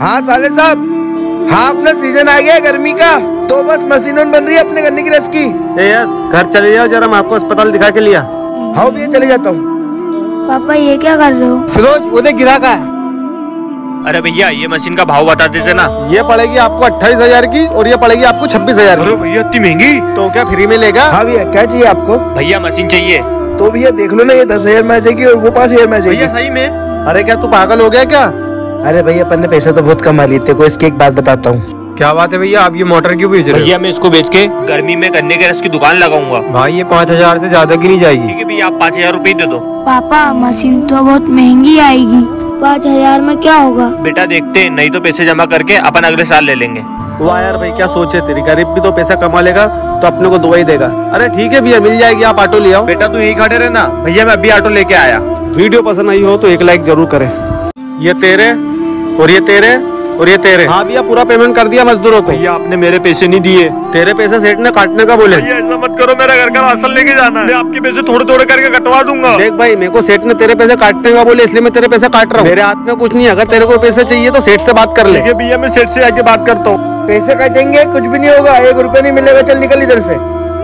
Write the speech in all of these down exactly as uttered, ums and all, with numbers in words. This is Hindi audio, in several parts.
हाँ साले साहब, हाँ अपना सीजन आ गया गर्मी का, तो बस मशीनों बन रही है अपने गन्ने की रस की। ए यस, घर चले जाओ जरा, मैं आपको अस्पताल दिखा के लिया। हाँ भैया चले जाता हूँ। पापा ये क्या कर रहे हो? फिरोज वो देख गिरा का है। अरे भैया ये मशीन का भाव बता देते ना। ये पड़ेगी आपको अट्ठाईस हजार की और ये पड़ेगी आपको छब्बीस हजार की। अरे भैया इतनी महंगी? तो क्या फ्री में लेगा? हाँ भैया क्या चाहिए आपको? भैया मशीन चाहिए। तो भैया देख लो ना, ये दस हजार में आ जाएगी और वो पाँच हजार में आ जाएगी। भैया सही में? अरे क्या तू पागल हो गया क्या? अरे भैया अपन ने पैसा तो बहुत कमा लिए थे, को इसकी एक बात बताता हूँ। क्या बात है भैया, आप ये मोटर क्यों बेच रहे हो? भैया मैं इसको बेच के गर्मी में गन्ने के रस की दुकान लगाऊंगा। भाई ये पाँच हजार से ज्यादा की नहीं जाएगी। ठीक है भैया, आप पाँच हजार रूपए दे दो। पापा मशीन तो बहुत महंगी आएगी, पाँच हजार में क्या होगा? बेटा देखते हैं, नहीं तो पैसे जमा करके अपन अगले साल ले लेंगे। वाह यार भाई, क्या सोचे तेरी, गरीब भी तो पैसा कमा लेगा तो अपने को दुआ ही देगा। अरे ठीक है भैया, मिल जाएगी, आप ऑटो ले आओ। बेटा तू यही खड़े रहना, भैया मैं अभी ऑटो लेके आया। वीडियो पसंद आई हो तो एक लाइक जरूर करें। ये तेरे और ये तेरे और ये तेरे। हाँ भैया पूरा पेमेंट कर दिया मजदूरों को। भैया आपने मेरे पैसे नहीं दिए। तेरे पैसे सेठ ने काटने का बोले। भैया ऐसा मत करो, मेरा घर का राशन लेके जाना है, मैं आपके पैसे थोड़े थोड़े करके कटवा दूंगा। देख भाई, मेरे को सेठ ने तेरे पैसे काटने का बोले, इसलिए मैं तेरे पैसे काट रहा हूँ। मेरे हाथ में कुछ नहीं, अगर तेरे को पैसे चाहिए तो सेठ से बात कर ले। ठीक है भैया, मैं सेठ से आके बात करता हूँ। पैसे काटेंगे, कुछ भी नहीं होगा, एक रुपया नहीं मिलेगा, चल निकल इधर से।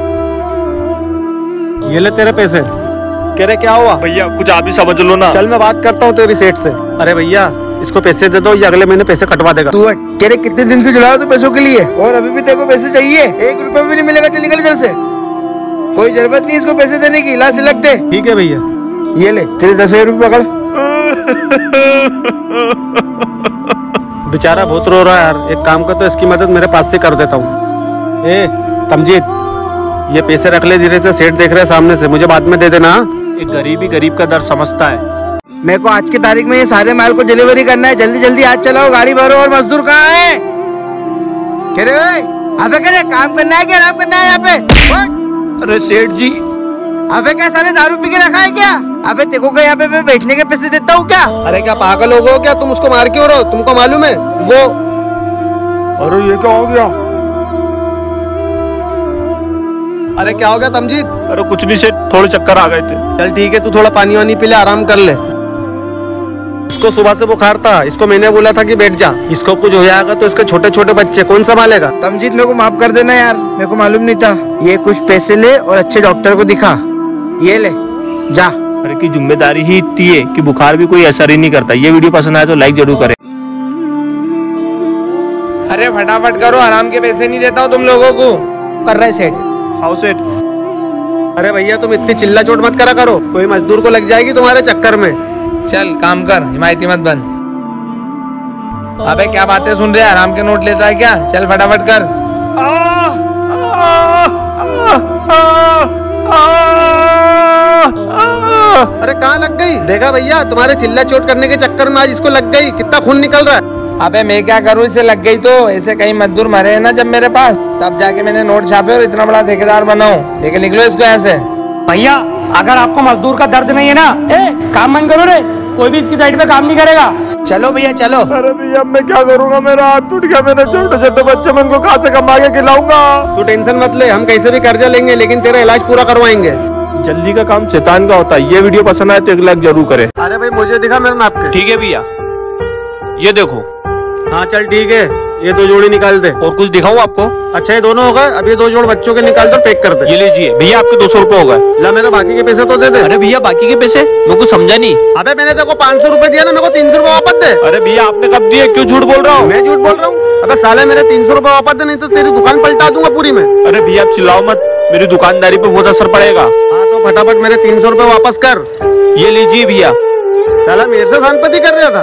ये ले तेरे पैसे। कह रहे क्या हुआ? भैया कुछ आप ही समझ लो ना। चल मैं बात करता हूँ तेरी सेठ से। अरे भैया इसको पैसे दे दो, ये अगले महीने पैसे कटवा देगा। तू कह रहे कितने दिन से जुड़ा हो तू पैसों के लिए, और अभी भी तेरे को पैसे चाहिए? एक रुपया भी नहीं मिलेगा, चल निकल इधर से। कोई जरूरत नहीं इसको पैसे देने की, ला सिलक दे। ठीक है भैया, ये ले तेरे दस हजार रूपए पकड़। बेचारा बहुत रो रहा है यार, एक काम कर तो इसकी मदद मेरे पास से कर देता हूँ। ए तमजीद, ये पैसे रख ले, धीरे से सेठ देख रहे सामने से, मुझे बाद में दे देना। एक गरीब ही गरीब का दर्द समझता है। मेरे को आज की तारीख में ये सारे माल को डिलीवरी करना है, जल्दी जल्दी आज चलाओ, गाड़ी भरो। और मजदूर कहाँ है? कह रहे अबे कह रहे काम करना है क्या, आराम करना है यहाँ पे? अरे सेठ जी, अबे क्या साले दारू पी के रखा है क्या? अबे देखो क्या यहाँ पे मैं बैठने के पैसे देता हूँ क्या? अरे क्या पागल हो गए क्या तुम? उसको मार क्यों रहे हो? तुमको मालूम है वो? अरे ये क्या हो गया? अरे क्या हो गया तमजीद? अरे कुछ नहीं सेठ, थोड़े चक्कर आ गए थे। चल ठीक है, तू थोड़ा पानी वानी पी ले, आराम कर ले। इसको सुबह से बुखार था, इसको मैंने बोला था कि बैठ जा, इसको कुछ हो जाएगा तो इसके छोटे छोटे बच्चे कौन संभालेगा? तमजीद मेरे को माफ कर देना यार, मेरे को मालूम नहीं था। ये कुछ पैसे ले और अच्छे डॉक्टर को दिखा, ये ले जा। अरे की जिम्मेदारी ही इतनी है कि बुखार भी कोई असर ही नहीं करता। ये वीडियो पसंद आए तो लाइक जरूर करें। अरे फटाफट करो, आराम के पैसे नहीं देता हूँ तुम लोगों को। कर रहे सेठ। हाउ सेठ? अरे भैया तुम इतनी चिल्ला चोट मत करा करो, कोई मजदूर को लग जाएगी तुम्हारे चक्कर में। चल काम कर, हिमायती मत बन। अबे क्या बातें सुन रहे हैं, आराम के नोट लेता है क्या? चल फटाफट कर। आ, आ, आ, आ, आ, अरे कहाँ लग गई? देखा भैया, तुम्हारे चिल्ला चोट करने के चक्कर में आज इसको लग गई, कितना खून निकल रहा है। अबे मैं क्या करूँ, इसे लग गई तो। ऐसे कई मजदूर मरे हैं ना जब मेरे पास, तब जाके मैंने नोट छापे और इतना बड़ा ठेकेदार बनाऊं। लेकिन निकलो इसको ऐसे। भैया अगर आपको मजदूर का दर्द नहीं है ना, ए काम बंद करो रे, कोई भी इसकी साइड पे काम नहीं करेगा। चलो भैया चलो। अरे भैया मैं क्या करूँगा, मेरा हाथ टूट गया, मैंने छोटे छोटे बच्चे में उनको कहाँ से कमा के खिलाऊंगा। तू टेंशन मत ले, हम कैसे भी कर्जा लेंगे लेकिन तेरा इलाज पूरा करवाएंगे। जल्दी का काम शैतान का होता है। ये वीडियो पसंद आए तो एक लाइक जरूर करें। अरे भाई मुझे दिखा मेरे नाप के। ठीक है भैया, ये देखो। हाँ चल ठीक है, ये दो जोड़ी निकाल दे। और कुछ दिखाऊं आपको? अच्छा ये दोनों हो गए, अब ये दो जोड़ बच्चों के निकाल दो, पैक कर दे। ये लीजिए भैया, आपके दो सौ रूपये हो गए। ला मेरे बाकी के पैसे तो दे दे। अरे भैया बाकी के पैसे मैं कुछ समझा नहीं। अबे मैंने तेरे को पाँच सौ रूपए दिया ना, मेरे को तीन सौ रूपए वापस दे। अरे भैया आपने कब दिए, क्यों झूठ बोल रहा हूँ? मैं झूठ बोल रहा हूँ? अबे साले मेरे तीन सौ रूपए वापस दे, नहीं तो तेरी दुकान पलटा दूंगा पूरी में। अरे भैया आप चिल्लाओ मत, मेरी दुकानदारी पे बहुत असर पड़ेगा। हाँ तो फटाफट मेरे तीन सौ रूपए वापस कर। ये लीजिए भैया। साला मेरे से शानपति कर रहा था।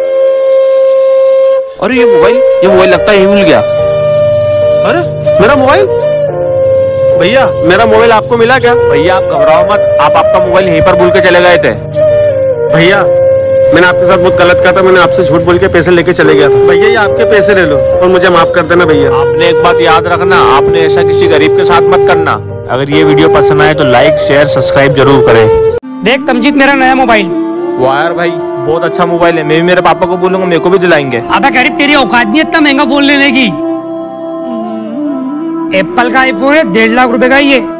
अरे ये मोबाइल, ये मोबाइल लगता है यही भूल गया। अरे मेरा मोबाइल? भैया मेरा मोबाइल आपको मिला क्या? भैया आप घबराओ मत, आप आपका मोबाइल यहीं पर भूल के चले गए थे। भैया मैंने आपके साथ बहुत गलत कहा था, मैंने आपसे झूठ बोल के पैसे लेके चले गया था। भैया ये आपके पैसे ले लो और मुझे माफ कर देना भैया। आपने एक बात याद रखना, आपने ऐसा किसी गरीब के साथ मत करना। अगर ये वीडियो पसंद आए तो लाइक शेयर सब्सक्राइब जरूर करें। देख तमजीद मेरा नया मोबाइल। वाह यार भाई बहुत अच्छा मोबाइल है, मैं भी मेरे पापा को बोलूंगा, मेरे को भी दिलाएंगे। अबे गरीब तेरी औकात नहीं है इतना महंगा फोन लेने की। एप्पल का आईफोन है, डेढ़ लाख रुपए का ये।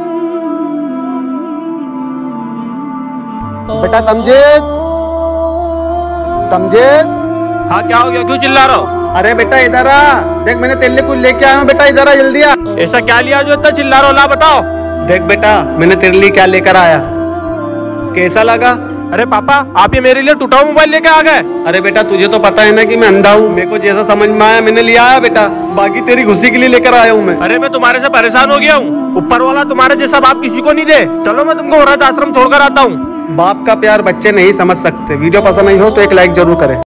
बेटा तमजीद, तमजीद। हाँ क्या हो गया, क्यों चिल्ला रहा हो? अरे बेटा इधर आ, देख मैंने तेरे लिए कुछ लेके आया हूँ बेटा, इधर आ जल्दी आ। ऐसा क्या लिया जो इतना चिल्ला रहा हो, ला बताओ। देख बेटा मैंने तेरे लिए क्या लेकर आया, कैसा लगा? अरे पापा, आप ये मेरे लिए टूटा हुआ मोबाइल लेके आ गए। अरे बेटा तुझे तो पता है ना कि मैं अंधा हूँ, मेरे को जैसा समझ में आया मैंने लिया है बेटा, बाकी तेरी खुशी के लिए लेकर आया हूँ मैं। अरे मैं तुम्हारे से परेशान हो गया हूँ, ऊपर वाला तुम्हारे जैसा बाप किसी को नहीं दे। चलो मैं तुमको औरत आश्रम छोड़कर आता हूँ। बाप का प्यार बच्चे नहीं समझ सकते। वीडियो पसंद नहीं हो तो एक लाइक जरूर करें।